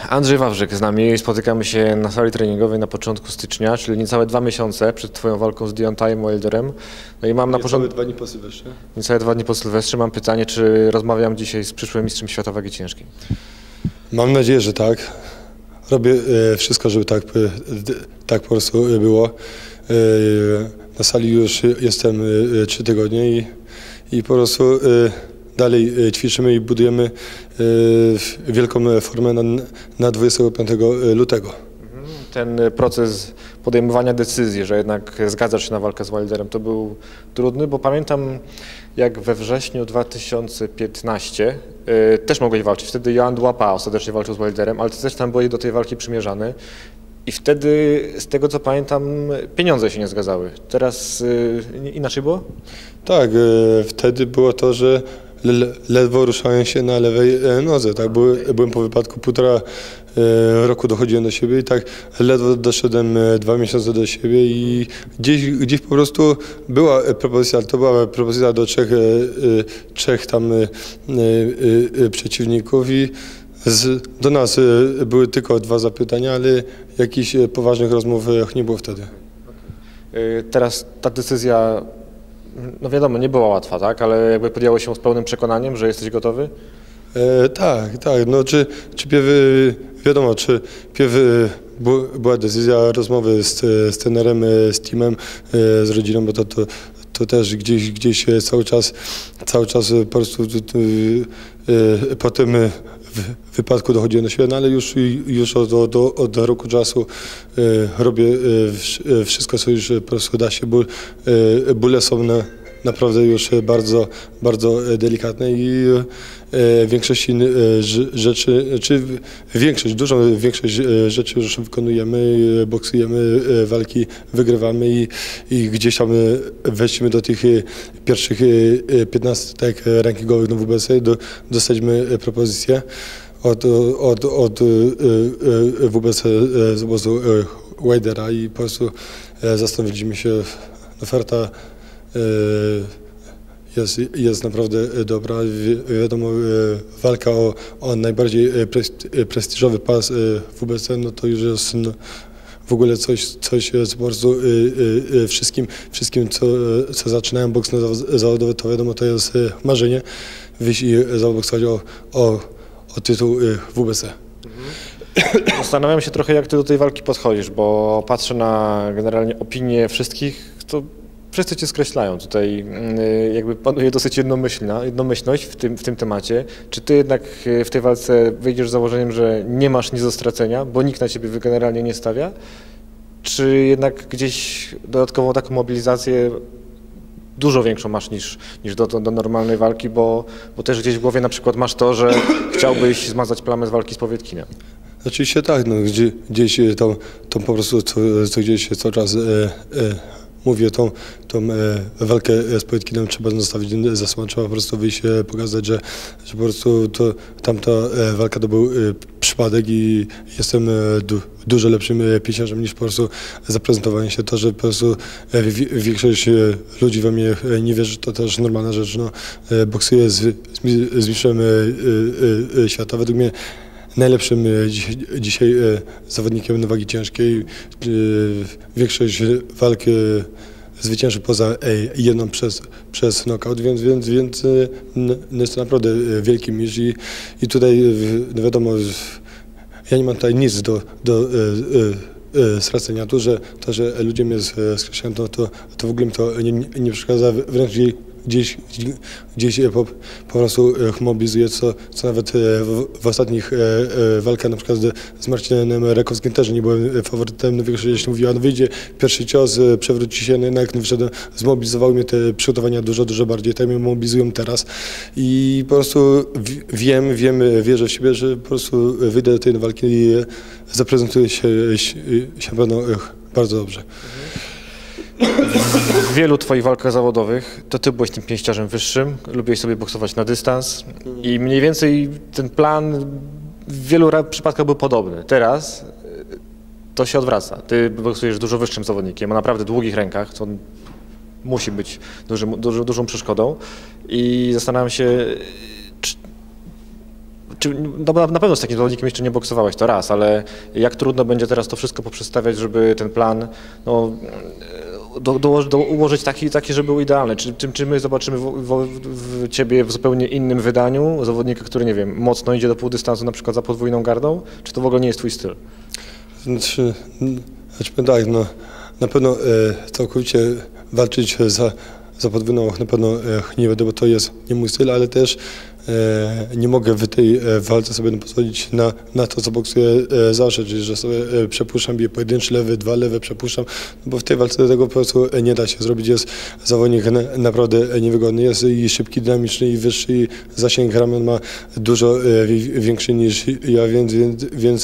Andrzej Wawrzyk z nami, spotykamy się na sali treningowej na początku stycznia, czyli niecałe 2 miesiące przed twoją walką z Deontayem Wilderem. No i mam na początku... Niecałe 2 dni po Sylwestrze. Niecałe 2 dni po Sylwestrze. Mam pytanie, czy rozmawiam dzisiaj z przyszłym mistrzem świata wagi ciężkiej? Mam nadzieję, że tak. Robię wszystko, żeby tak po prostu było. Na sali już jestem 3 tygodnie i po prostu dalej ćwiczymy i budujemy wielką formę na 25 lutego. Ten proces podejmowania decyzji, że jednak zgadzasz się na walkę z Wilderem, to był trudny, bo pamiętam, jak we wrześniu 2015 też mogłeś walczyć. Wtedy Joan Duhaupas ostatecznie walczył z Wilderem, ale ty też tam byłeś do tej walki przymierzany. I wtedy, z tego co pamiętam, pieniądze się nie zgadzały. Teraz inaczej było? Tak, wtedy było to, że ledwo ruszałem się na lewej nodze. Tak? Byłem po wypadku 1,5 roku, dochodziłem do siebie i tak ledwo doszedłem 2 miesiące do siebie i gdzieś po prostu była propozycja, to była propozycja do trzech tam przeciwników i do nas były tylko 2 zapytania, ale jakichś poważnych rozmów nie było wtedy. Teraz ta decyzja, no wiadomo, nie była łatwa, tak? Ale jakby podjąłeś się z pełnym przekonaniem, że jesteś gotowy? Tak. No, czy wiadomo, czy była decyzja rozmowy z trenerem, z teamem, z rodziną, bo to też gdzieś cały czas po prostu po tym wypadku dochodziłem do siebie, no ale już od roku czasu robię wszystko, co już po prostu da się. Bóle są naprawdę już bardzo delikatne i większość rzeczy, czy dużą większość rzeczy już wykonujemy, boksujemy, walki wygrywamy i gdzieś tam weszliśmy do tych pierwszych 15 rankingowych na WBC, dostaliśmy propozycję od WBC z obozu Wildera i po prostu zastanowiliśmy się, oferta jest naprawdę dobra. Wiadomo, walka o najbardziej prestiżowy pas WBC, no to już jest w ogóle coś po prostu wszystkim co zaczynają boks zawodowy, to wiadomo, to jest marzenie, wyjść i zaboksować o tytuł WBC. Zastanawiam się trochę, jak ty do tej walki podchodzisz, bo patrzę na generalnie opinię wszystkich, to wszyscy cię skreślają. Tutaj jakby panuje dosyć jednomyślność w tym temacie. Czy ty jednak w tej walce wyjdziesz z założeniem, że nie masz nic do stracenia, bo nikt na ciebie generalnie nie stawia? Czy jednak gdzieś dodatkową taką mobilizację dużo większą masz niż do normalnej walki, bo też gdzieś w głowie na przykład masz to, że chciałbyś zmazać plamę z walki z Powiedkinem? Oczywiście tak, no, gdzieś tą po prostu co gdzieś cały czas mówię, tą walkę z Powiedkinem trzeba zostawić za sobą, trzeba po prostu wyjść, pokazać, że po prostu tamta walka to był przypadek i jestem dużo lepszym pięściarzem niż po prostu zaprezentowanie się. To, że po prostu większość ludzi we mnie nie wierzy, to też normalna rzecz. No, boksuję z mistrzem świata. Według mnie najlepszym dzisiaj zawodnikiem na wagi ciężkiej. Większość walk zwycięży poza jedną przez knockout, więc jest to naprawdę wielki mistrz i tutaj no wiadomo, ja nie mam tutaj nic do stracenia. To, że ludzie mnie skreślają, to w ogóle mi to nie przeszkadza, wręcz gdzieś po prostu mobilizuje, co nawet w ostatnich walkach, na przykład z Marcinem Rakowskim też nie byłem faworytem. No, większość mówiła, no wyjdzie pierwszy cios, przewróci się, no jednak wyszedłem, zmobilizowały mnie te przygotowania dużo bardziej, tak mnie mobilizują teraz i po prostu wierzę w siebie, że po prostu wyjdę do tej walki i zaprezentuję się na pewno bardzo dobrze. W wielu twoich walkach zawodowych to ty byłeś tym pięściarzem wyższym, lubiłeś sobie boksować na dystans i mniej więcej ten plan w wielu przypadkach był podobny. Teraz to się odwraca. Ty boksujesz dużo wyższym zawodnikiem, o naprawdę długich rękach, co musi być dużą przeszkodą i zastanawiam się, Na pewno z takim zawodnikiem jeszcze nie boksowałeś, to raz, ale jak trudno będzie teraz to wszystko poprzestawiać, żeby ten plan ułożyć taki, żeby był idealny. Czy my zobaczymy w ciebie w zupełnie innym wydaniu zawodnika, który, nie wiem, mocno idzie do półdystansu na przykład za podwójną gardą, czy to w ogóle nie jest twój styl? Znaczy tak, no, na pewno całkowicie walczyć za podwójną na pewno nie będę, bo to jest nie mój styl, ale też nie mogę w tej walce sobie pozwolić na to, co boksuję zawsze, czyli że sobie przepuszczam, biję pojedynczy lewy, dwa lewe przepuszczam, no bo w tej walce tego po prostu nie da się zrobić. Jest zawodnik naprawdę niewygodny, jest i szybki, dynamiczny, i wyższy, i zasięg ramion ma dużo większy niż ja, więc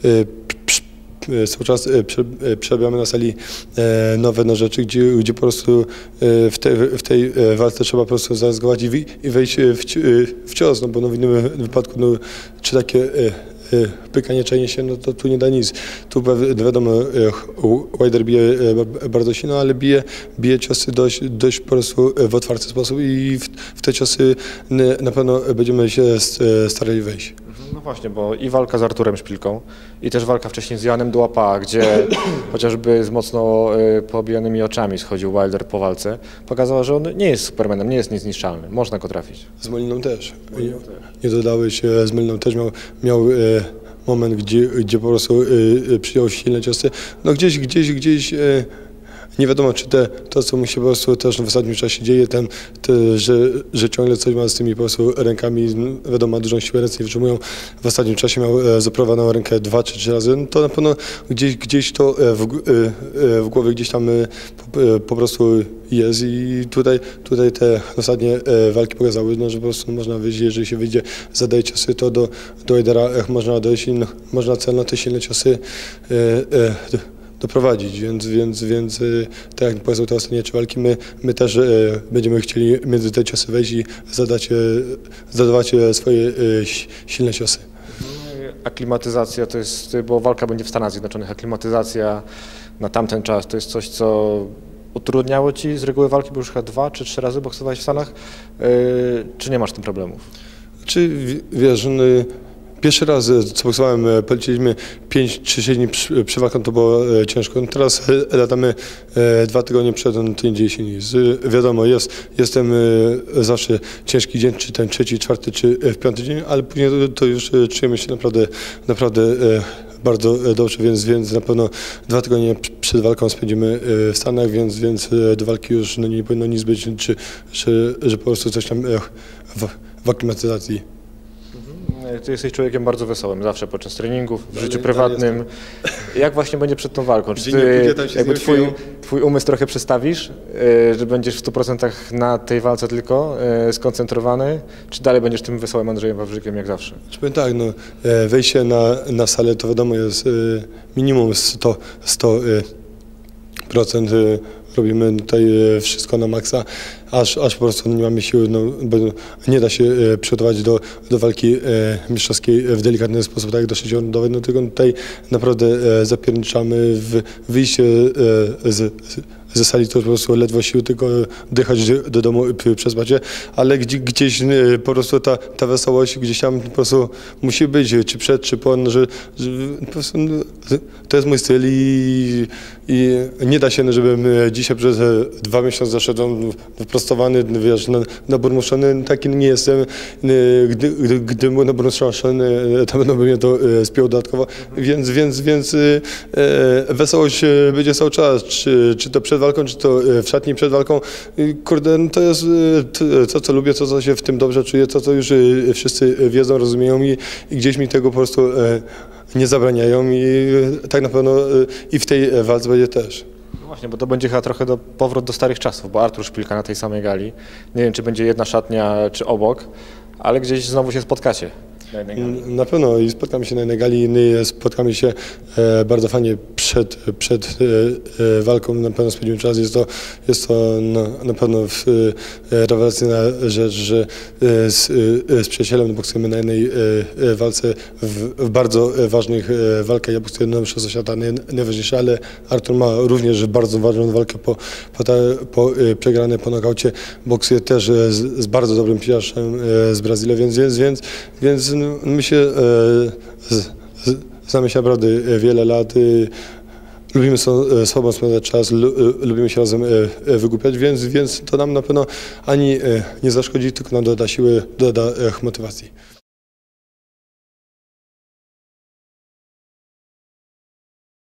cały czas przerabiamy na sali nowe rzeczy, gdzie po prostu w tej walce trzeba po prostu zareagować i wejść w cios, no bo w innym wypadku czy takie pykanie, czajnie się, no to tu nie da nic. Tu wiadomo, Wilder bije bardzo silno, ale bije ciosy dość po prostu w otwarty sposób i w te ciosy na pewno będziemy się starali wejść. No właśnie, bo i walka z Arturem Szpilką, i też walka wcześniej z Janem Dułapa, gdzie chociażby z mocno poobijanymi oczami schodził Wilder po walce, pokazała, że on nie jest Supermanem, nie jest niezniszczalny, można go trafić. Z Moliną też. Nie dodałeś, z Moliną też miał moment, gdzie po prostu przyjął silne ciosy. No gdzieś nie wiadomo, czy to, co mu się po prostu też w ostatnim czasie dzieje, że ciągle coś ma z tymi po prostu rękami, wiadomo, ma dużą siłę, ręce nie wytrzymują. W ostatnim czasie miał zaprowadzoną rękę 2 czy 3 razy. No to na pewno gdzieś to w głowie gdzieś tam po prostu jest i tutaj te ostatnie walki pokazały, no, że po prostu można wyjść, jeżeli się wyjdzie, zadaje ciosy, to do Wildera można dojść i można celno te silne ciosy doprowadzić, więc tak jak powiedzą te ostatnie 3 walki, my też będziemy chcieli między te ciosy wejść i zadawać swoje silne ciosy. Aklimatyzacja to jest, bo walka będzie w Stanach Zjednoczonych, aklimatyzacja na tamten czas to jest coś, co utrudniało ci z reguły walki, bo już chyba 2 czy 3 razy boksowałeś w Stanach, czy nie masz z tym problemów? Czy wiesz, pierwszy raz, co boksowałem, poleciliśmy 5 czy 6 dni przy walką, to było ciężko. Teraz latamy 2 tygodnie przed, to nie dzieje się nic. Wiadomo, jestem zawsze ciężki dzień, czy ten 3., 4. czy 5. dzień, ale później to już czujemy się naprawdę bardzo dobrze, więc na pewno 2 tygodnie przed walką spędzimy w Stanach, więc do walki już nie powinno nic być, że po prostu coś tam w aklimatyzacji. Ty jesteś człowiekiem bardzo wesołym, zawsze podczas treningów, w życiu prywatnym. Jak właśnie będzie przed tą walką? Czy ty jakby twój umysł trochę przestawisz, że będziesz w 100% na tej walce tylko skoncentrowany, czy dalej będziesz tym wesołym Andrzejem Wawrzykiem jak zawsze? Powiem tak, wejście na salę to wiadomo jest minimum 100%. Robimy tutaj wszystko na maksa, aż po prostu nie mamy siły, bo nie da się przygotować do walki mistrzowskiej w delikatny sposób, tak jak do 6-rundowej, tylko tutaj naprawdę zapierniczamy w wyjście ze sali, to po prostu ledwo sił, tylko dychać do domu przespać się, ale gdzieś po prostu ta wesołość gdzieś tam po prostu musi być, czy przed, czy po, że po prostu to jest mój styl i nie da się, żebym dzisiaj przez 2 miesiące zaszedłem wyprostowany, wiesz, naburmuszony, taki nie jestem. Gdybym był naburmuszony, to by mnie to spięło dodatkowo, więc wesołość będzie cały czas, czy to przed walką, czy to w szatni przed walką. Kurde, to jest to, co lubię, to, co się w tym dobrze czuję, to, co już wszyscy wiedzą, rozumieją i gdzieś mi tego po prostu nie zabraniają i tak na pewno i w tej walce będzie też. No właśnie, bo to będzie chyba trochę powrót do starych czasów, bo Artur Szpilka na tej samej gali, nie wiem, czy będzie jedna szatnia, czy obok, ale gdzieś znowu się spotkacie. Na pewno i spotkamy się na jednej gali, spotkamy się bardzo fajnie przed walką na pewno spędzimy czas. Jest to na pewno rewelacyjna rzecz, że z przyjacielem boksujemy na jednej walce w bardzo ważnych walkach. Ja boksuję na mistrzostwo świata najważniejsze, ale Artur ma również bardzo ważną walkę po przegranej po nokaucie. Boksuje też z bardzo dobrym pijarzem z Brazylii, więc my się znamy się naprawdę wiele lat. Lubimy z sobą spędzać czas, lubimy się razem wygłupiać, więc to nam na pewno ani nie zaszkodzi, tylko nam doda siły, doda motywacji.